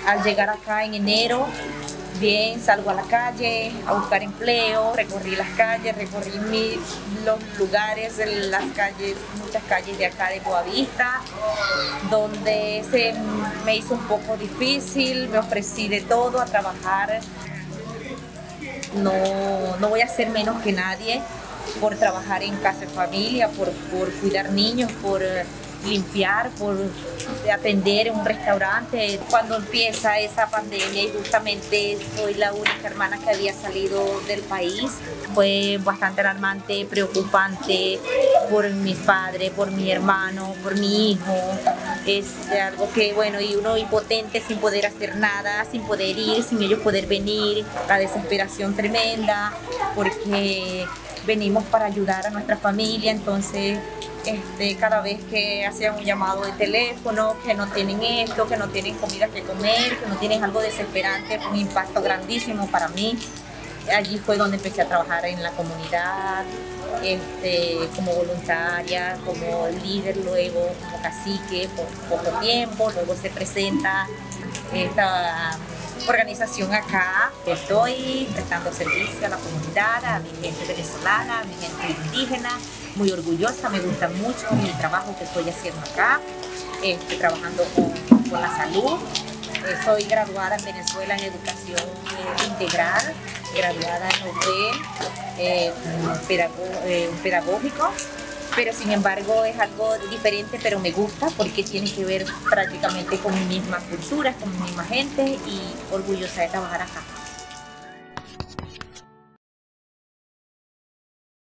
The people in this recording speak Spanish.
Al llegar acá en enero, bien, salgo a la calle a buscar empleo, recorrí las calles, los lugares, las calles, muchas calles de acá de Boavista, donde se me hizo un poco difícil, me ofrecí de todo a trabajar. No voy a ser menos que nadie por trabajar en casa de familia, por cuidar niños, por limpiar, por atender en un restaurante. Cuando empieza esa pandemia y justamente soy la única hermana que había salido del país, fue bastante alarmante, preocupante por mis padres, por mi hermano, por mi hijo. Es algo que, bueno, y uno impotente sin poder hacer nada, sin poder ir, sin ellos poder venir, la desesperación tremenda, porque venimos para ayudar a nuestra familia, entonces cada vez que hacían un llamado de teléfono, que no tienen esto, que no tienen comida que comer, que no tienen algo desesperante, fue un impacto grandísimo para mí. Allí fue donde empecé a trabajar en la comunidad, como voluntaria, como líder, luego como cacique por poco tiempo, luego se presenta esta organización acá. Estoy prestando servicio a la comunidad, a mi gente venezolana, a mi gente indígena, muy orgullosa, me gusta mucho mi trabajo que estoy haciendo acá, trabajando con la salud. Soy graduada en Venezuela en educación integral, graduada en UPE, pedagógico, pero sin embargo es algo diferente, pero me gusta porque tiene que ver prácticamente con mi misma cultura, con mi misma gente y orgullosa de trabajar acá.